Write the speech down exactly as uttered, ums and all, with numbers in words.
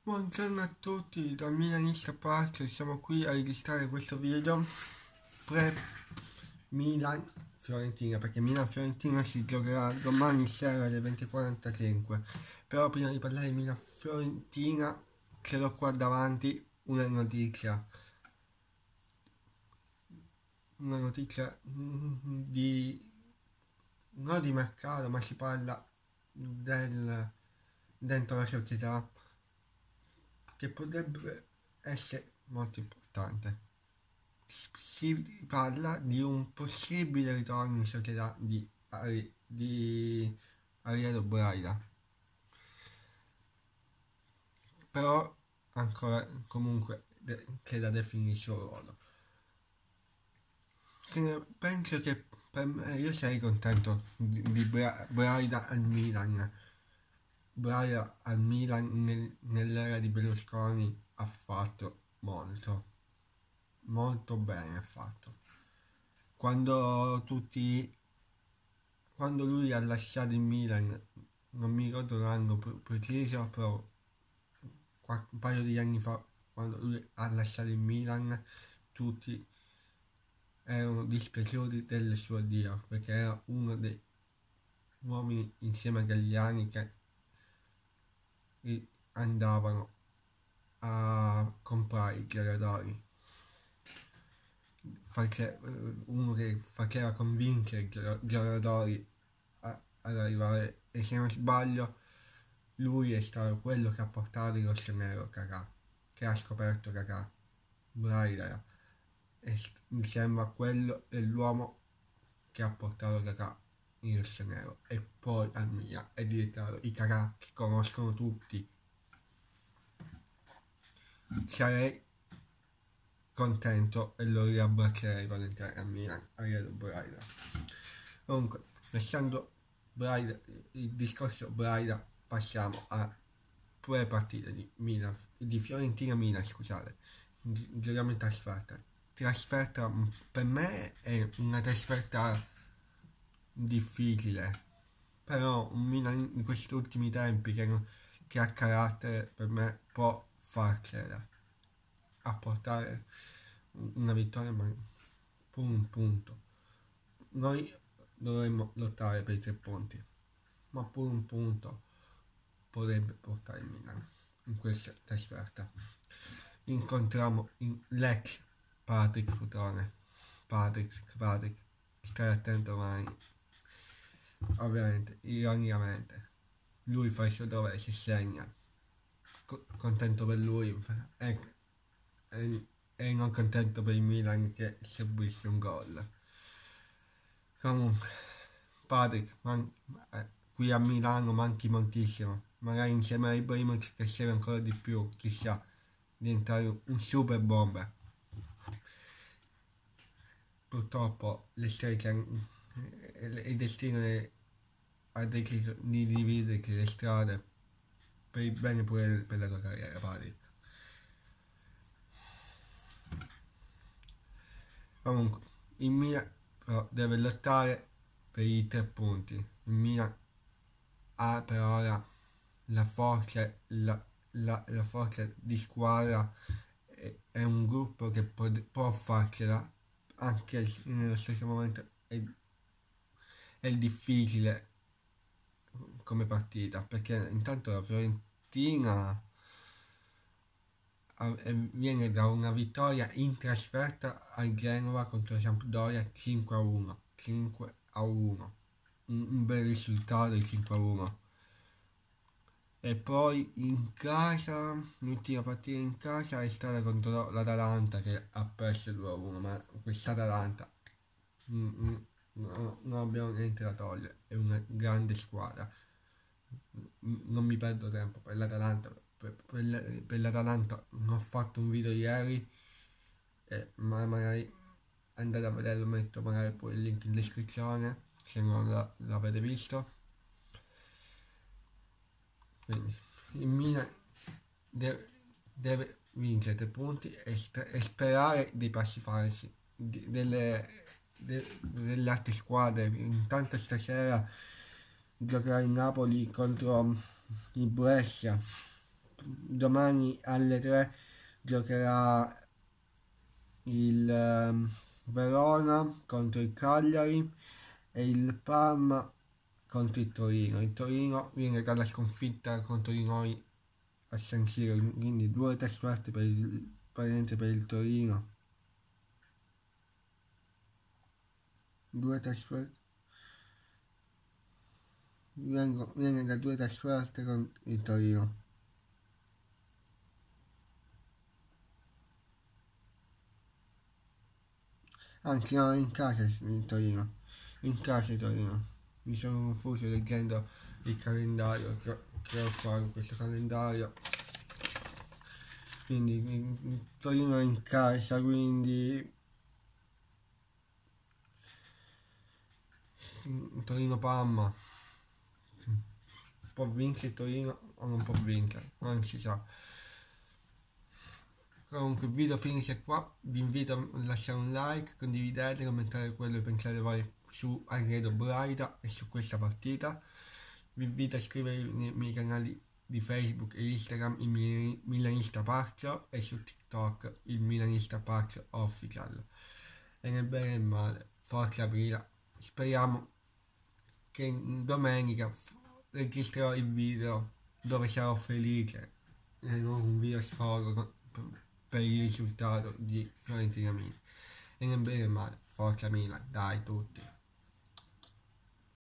Buongiorno a tutti, da Milanista Park, siamo qui a registrare questo video pre-Milan Fiorentina, perché Milan Fiorentina si giocherà domani sera alle venti e quarantacinque. Però prima di parlare di Milan Fiorentina ce l'ho qua davanti una notizia, una notizia mm, di non di mercato, ma si parla del dentro la società che potrebbe essere molto importante. Si parla di un possibile ritorno in società di, Ari- di Ariel Braida, però ancora comunque de- c'è da definire il suo ruolo. Che penso che per me io sarei contento di, di Bra- Braida al Milan. Braida al Milan nel- nell'era di Berlusconi ha fatto molto, molto bene ha fatto. Quando tutti quando lui ha lasciato il Milan, non mi ricordo l'anno pre- preciso, però qua- un paio di anni fa, quando lui ha lasciato il Milan, tutti erano dispiaciuti del suo addio, perché era uno dei uomini insieme a Galliani che andavano a comprare i giocatori, face- uno che faceva convincere i gio- giocatori a- ad arrivare, e se non sbaglio lui è stato quello che ha portato il rossonero Kakà, che ha scoperto Kakà, Braila, e mi sembra quello è l'uomo che ha portato Kakà in rossonero, e poi al Milan è diventato i Kakà che conoscono tutti. Sarei contento e lo riabbraccerei volentieri a Milan, a Redo Braila. Comunque, lasciando Braida, il discorso Braida, passiamo a due partite di Milan, di Fiorentina-Milan, scusate. Gi- Giochiamo in trasferta. Trasferta mm, per me è una trasferta difficile, però un Milan in questi ultimi tempi che, non- che ha carattere per me può farcela a portare una vittoria, ma pure un punto. Noi dovremmo lottare per i tre punti, ma pure un punto potrebbe portare il Milan in questa trasferta. Incontriamo in l'ex Patrick Futrone. Patrick, Patrick, stai attento domani. Ovviamente, ironicamente, lui fa il suo dovere, si segna. Co- contento per lui, e, e, e non contento per il Milan che subisce un gol. Comunque, Patrick, man- eh, qui a Milano manchi moltissimo. Magari insieme a Ibrahimovic crescere ancora di più, chissà, diventare un super bomber. Purtroppo le scelte, eh, il destino è- ha deciso di dividerci le strade per il bene pure per la tua carriera, Patrick. Comunque, il Milan però deve lottare per i tre punti. Il Milan ha per ora la forza, la, la, la forza di squadra, è, è un gruppo che può, può farcela, anche se nello stesso momento è, è difficile come partita, perché intanto la Fiorentina viene da una vittoria in trasferta al Genova contro la Sampdoria cinque a uno. cinque a uno. Un, un bel risultato il cinque a uno. E poi in casa, l'ultima partita in casa è stata contro l'Atalanta che ha perso due a uno, ma questa Atalanta mm, mm, no, non abbiamo niente da togliere, è una grande squadra. Non mi perdo tempo per l'Atalanta, per, per, per l'Atalanta non ho fatto un video ieri, eh, ma magari andate a vederlo, metto magari poi il link in descrizione se non la- l'avete visto. Quindi il Milan deve, deve vincere tre punti e, sper- e sperare dei passi falsi di- delle, de- delle altre squadre. Intanto stasera giocherà il Napoli contro il Brescia, domani alle tre giocherà il ehm, Verona contro il Cagliari e il Parma contro il Torino. Il Torino viene dalla sconfitta contro di noi a San Siro, quindi due trasferte per il, praticamente per il Torino. Due trasferte. Vengo, viene da due trasferte con il Torino. Anzi no, in casa il Torino. In casa il Torino. Mi sono confuso leggendo il calendario che, che ho qua in questo calendario. Quindi il Torino è in casa, quindi Torino-Parma. Può vincere il Torino o non può vincere, non si sa. Comunque il video finisce qua, vi invito a lasciare un like, condividete, commentare quello che pensate voi su Alfredo Braida e su questa partita. Vi invito a iscrivervi nei miei canali di Facebook e Instagram, il Milanista Parzio, e su TikTok il Milanista Parzio Official. E nel bene e nel male, forza Brila. Speriamo che domenica registrerò il video dove sarò felice e non un video sfogo per il risultato di Fiorentina Milan. E nel bene e nel male, forza Milan, dai tutti.